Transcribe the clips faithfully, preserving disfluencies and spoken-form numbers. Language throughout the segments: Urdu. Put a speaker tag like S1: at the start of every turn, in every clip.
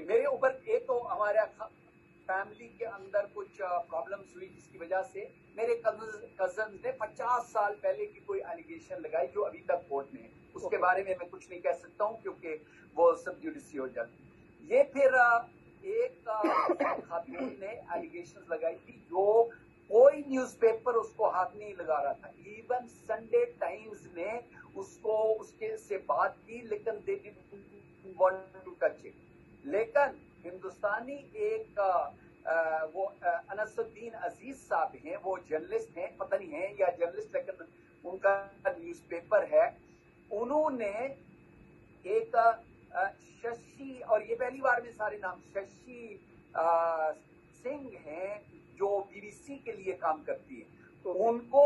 S1: میرے اوپر ایک تو ہمارا فیملی کے اندر کچھ پرابلمس ہوئی جس کی وجہ سے میرے کزن نے پچاس سال پہلے کی کوئی ایلیگیشن لگائی جو ابھی تک کورٹ میں ہے. اس کے بارے میں میں کچھ نہیں کہہ سکتا ہوں کیونکہ وہ سب جوڈیسی ہو جاتی. یہ پھر ایک خاتون نے ایلیگیشن لگائی تھی جو کوئی نیوز پیپر اس کو ہاتھ نہیں لگا رہا تھا. ایون سنڈے ٹائمز نے اس کو اس کے سے بات کی لیکن they didn't want to touch it. لیکن ہندوستانی ایک وہ انس الدین عزیز صاحب ہیں, وہ جرنلسٹ ہیں, پتہ نہیں ہیں یا جرنلسٹ لیکن ان کا نیوز پیپر ہے. انہوں نے ایک ششی, اور یہ پہلی بار میں سارے نام, ششی سنگھ ہیں جو بی بی سی کے لیے کام کرتی ہے, ان کو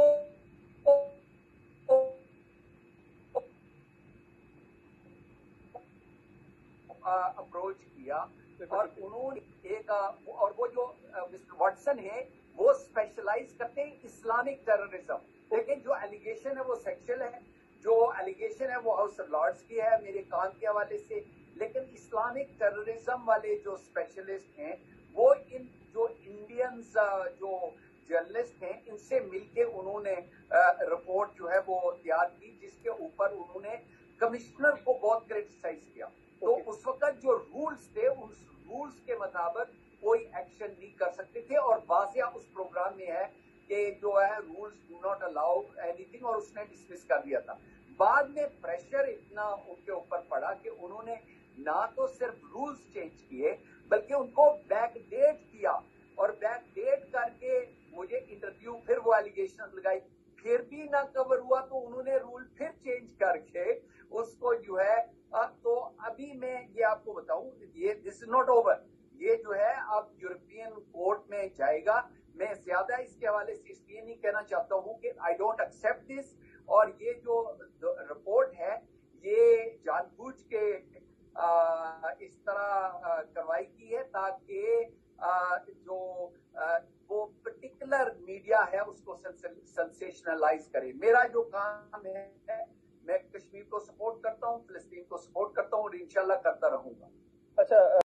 S1: اپروچ کیا اور انہوں نے ایک, اور وہ جو مسٹر واٹسن ہے وہ اسپیشلائز کرتے ہیں اسلامک ٹیررزم. لیکن جو ایلیگیشن ہے وہ سیکشل ہے, جو ایلیگیشن ہے وہ ہاؤس آف لارڈز کی ہے میرے کام کے حوالے سے. لیکن اسلامک ٹیررزم والے جو اسپیشلسٹ ہیں وہ ان جو انڈینز جو جرنلسٹ ہیں ان سے مل کے انہوں نے رپورٹ جو ہے وہ تیار کی جس کے اوپر انہوں نے کمشنر کو بہت کرٹیسائز کیا. تو اس وقت جو رولز تھے اس رولز کے مطابق کوئی ایکشن نہیں کر سکتے تھے, اور واضح اس پروگرام میں ہے کہ جو ہے رولز ڈو ناٹ الاؤ اینی تھنگ, اور اس نے ڈسمس کر دیا تھا. بعد میں پریشر اتنا ان کے اوپر پڑا کہ انہوں نے نہ تو صرف رولز چینج کیے بلکہ ان کو بیک ڈیٹ کیا, اور بیک ڈیٹ کر کے مجھے انٹرویو پھر وہ ایلیگیشن لگائی, پھر بھی نہ کور ہوا تو انہوں نے رول پھر چینج کر کے اس کو جو ہے. تو ابھی میں یہ آپ کو بتاؤں, یہ دس از ناٹ اوور, یہ جو ہے اب یورپین کورٹ میں جائے گا. میں زیادہ اس کے حوالے سے اس لیے نہیں کہنا چاہتا ہوں کہ آئی ڈونٹ ایکسپٹ دس, اور یہ جو رپورٹ ہے یہ جان بوجھ کے اس طرح کروائی کی ہے تاکہ جو وہ پرٹیکولر میڈیا ہے اس کو سنسیشنلائز کرے. میرا جو کام ہے میں کشمیر کو سپورٹ کرتا ہوں, فلسطین کو سپورٹ کرتا ہوں اور انشاءاللہ کرتا رہوں گا.
S2: اچھا